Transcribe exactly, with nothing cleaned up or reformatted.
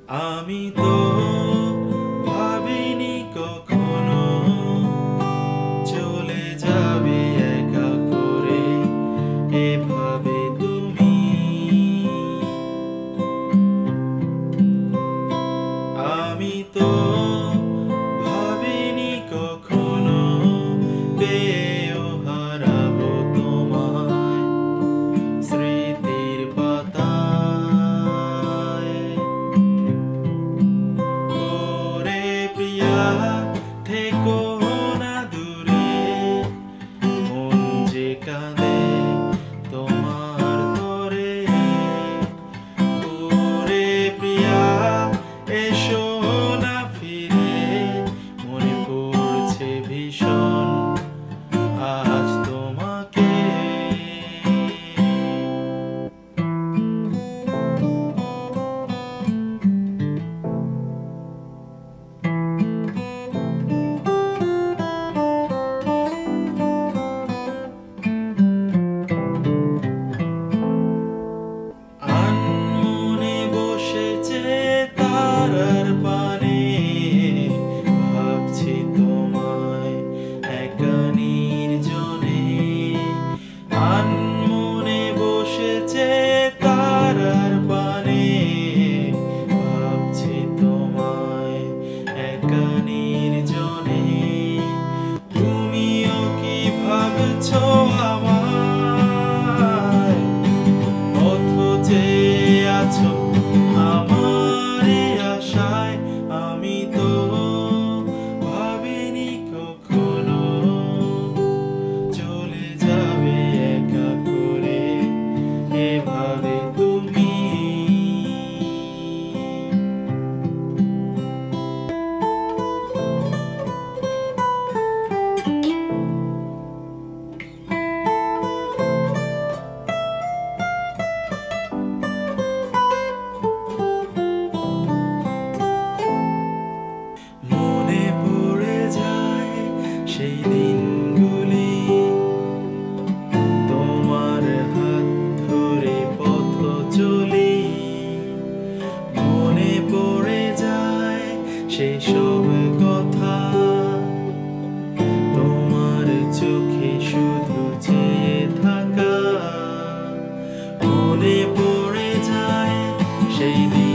আমি তো ভাবিনি কখনো চলে যাবে একা করে এভাবে তুমি। আমি তো ভাবিনি কখনো পেয়েও হারাবো তোমায় স্মৃতির পাতায়। ওরে প্রিয়া থেকো না দূরে, মন যে কাঁদে তোমার তরে। ওরে প্রিয়া এসো না ফিরে, মনে পড়ছে ভীষণ আজ তোমাকে। আনমনে বসেছে তারার পানে, ভাবছি তোমায় একা নির্জনে। আনমনে বসেছে তারার পানে, ভাবছি তোমায় একা নির্জনে। তুমিও কি ভাবছো আমায়, অথচ আছো আমার এই আশায়। আমি তো ভাবিনি কখনো চলে যাবে একা করে এভাবে তুমি। মনে পড়ে যায় সেই দিনগুলি, তোমার হাত ধরে পথ চলি। মনে পড়ে যায় সেই সব কথা, তোমার চোখে শুধু চেয়ে থাকা। মনে পড়ে যায় সেই দিন